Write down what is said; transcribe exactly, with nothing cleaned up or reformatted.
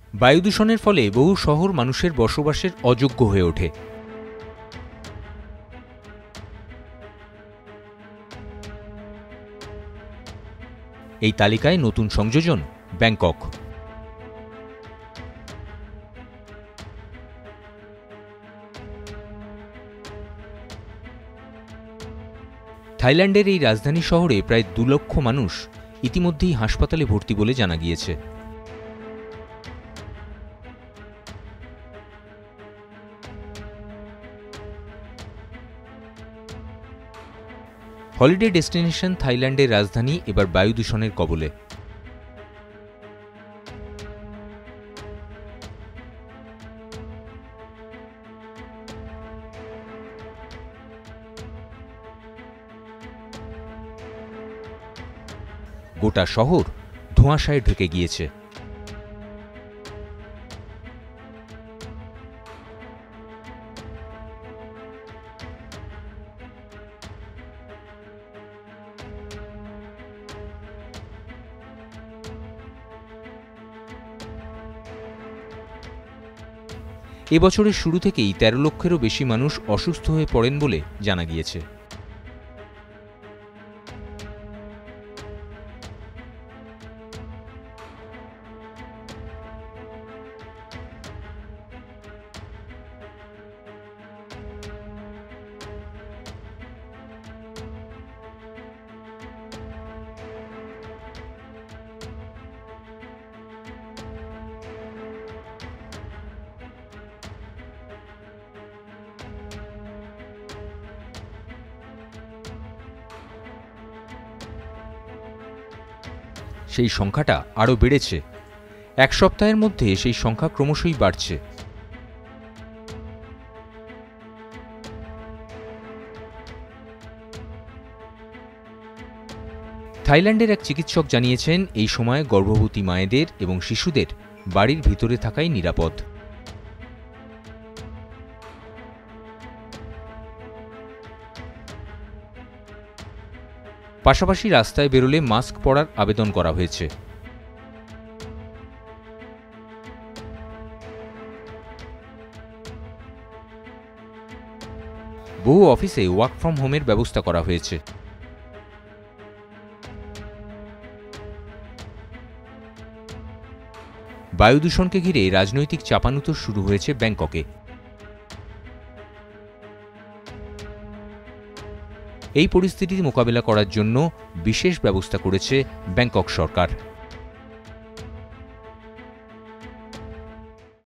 বায়ু দূষণের ফলে বহু শহর মানুষের বসবাসের অযোগ্য হয়ে ওঠে। এই তালিকায় নতুন সংযোজন ব্যাংকক। থাইল্যান্ডের এই রাজধানী শহরে প্রায় দু লক্ষ মানুষ ইতিমধ্যেই হাসপাতালে ভর্তি বলে জানা গিয়েছে। হলিডে ডেস্টিনেশন থাইল্যান্ডের রাজধানী এবার বায়ু দূষণের কবলে। গোটা শহর ধোঁয়াশায় ঢেকে গিয়েছে। এবছরের শুরু থেকেই তেরো লক্ষেরও বেশি মানুষ অসুস্থ হয়ে পড়েন বলে জানা গিয়েছে। সেই সংখ্যাটা আরও বেড়েছে। এক সপ্তাহের মধ্যে সেই সংখ্যা ক্রমশই বাড়ছে। থাইল্যান্ডের এক চিকিৎসক জানিয়েছেন, এই সময় গর্ভবতী মায়েদের এবং শিশুদের বাড়ির ভিতরে থাকাই নিরাপদ। পাশাপাশি রাস্তায় বেরোলে মাস্ক পরার আবেদন করা হয়েছে। বহু অফিসে ওয়ার্ক ফ্রম হোমের ব্যবস্থা করা হয়েছে। বায়ু দূষণকে ঘিরে রাজনৈতিক চাপানুতোর শুরু হয়েছে ব্যাংককে। এই পরিস্থিতি মোকাবেলা করার জন্য বিশেষ ব্যবস্থা করেছে ব্যাংকক সরকার।